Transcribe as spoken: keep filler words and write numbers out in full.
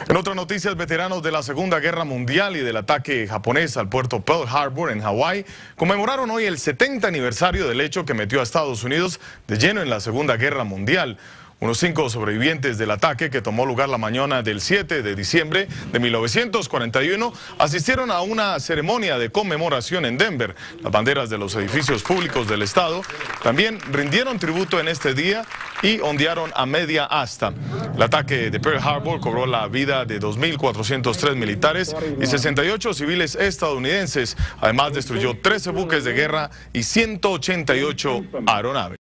En otras noticias, veteranos de la Segunda Guerra Mundial y del ataque japonés al puerto Pearl Harbor en Hawái conmemoraron hoy el setenta aniversario del hecho que metió a Estados Unidos de lleno en la Segunda Guerra Mundial. Unos cinco sobrevivientes del ataque, que tomó lugar la mañana del siete de diciembre de mil novecientos cuarenta y uno, asistieron a una ceremonia de conmemoración en Denver. Las banderas de los edificios públicos del estado también rindieron tributo en este día y ondearon a media asta. El ataque de Pearl Harbor cobró la vida de dos mil cuatrocientos tres militares y sesenta y ocho civiles estadounidenses. Además, destruyó trece buques de guerra y ciento ochenta y ocho aeronaves.